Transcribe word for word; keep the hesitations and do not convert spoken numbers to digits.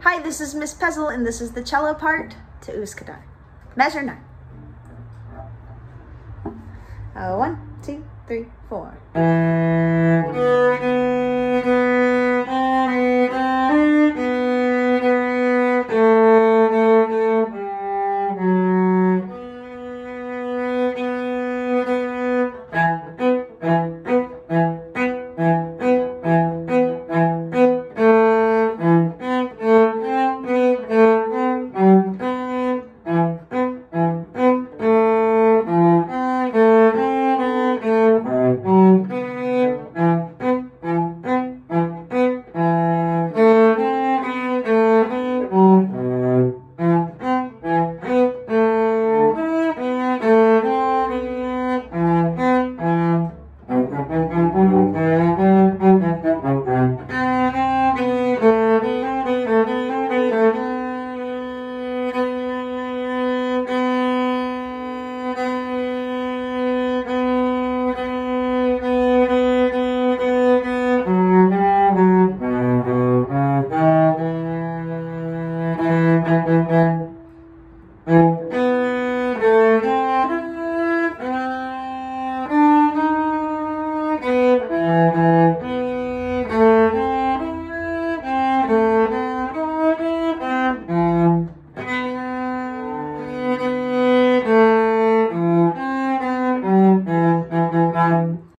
Hi, this is Miss Pezzle, and this is the cello part to Uskudar. Measure nine. Uh, one, two, three, four. Thank you.